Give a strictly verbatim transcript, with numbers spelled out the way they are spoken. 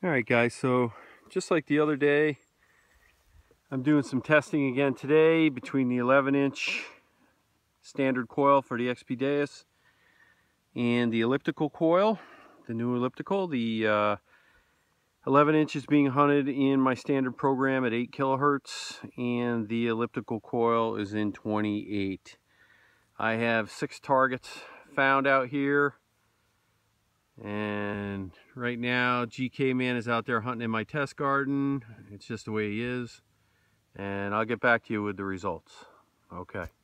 Alright guys, so just like the other day, I'm doing some testing again today between the eleven inch standard coil for the X P Deus and the elliptical coil, the new elliptical. The uh, eleven inch is being hunted in my standard program at eight kilohertz, and the elliptical coil is in twenty-eight. I have six targets found out here, and right now G K Man is out there hunting in my test garden. It's just the way he is, and I'll get back to you with the results. Okay.